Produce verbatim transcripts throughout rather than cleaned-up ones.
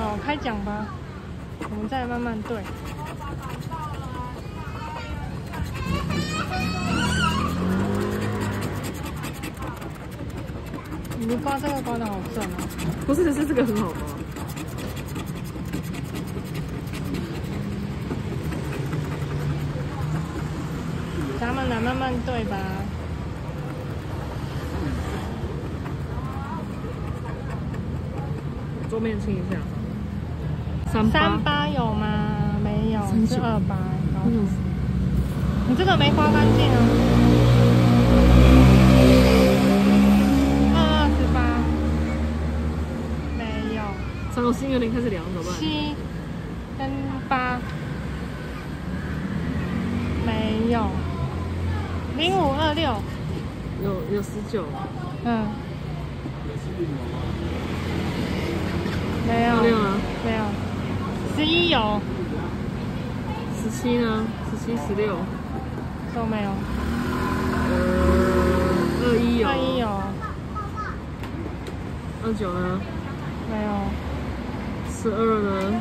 好，开奖吧，我们再慢慢对。你刮这个刮的好顺哦。 不是，是这个很好刮。 咱们来慢慢对吧。 桌面清一下。三八。 三八有吗？没有，是二八。 嗯。 你这个没刮干净啊。二二十八。没有。 三我心有点开始凉，怎么办？ 七跟八。没有。零五二六。 有有十九。 嗯。没有。 二六呢？ 没有。十一有。 十七呢？十七、十六都没有。 呃，二一有。 二一有。 二九呢？ 没有。 十二呢？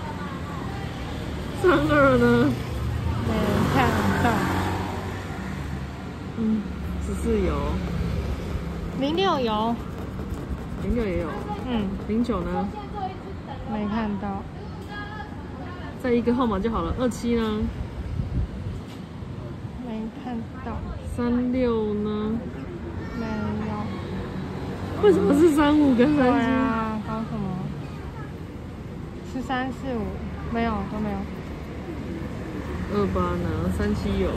三二呢？ 没看到。 嗯，十四有。 零六有。 零六也有。 嗯。 零九呢？ 没看到。 再一个号码就好了。二七呢？ 没看到。 三六呢？ 没有。 为什么是三五跟三七？ 对啊，搞什么？是三四五，没有，都没有。 二八呢？三七有。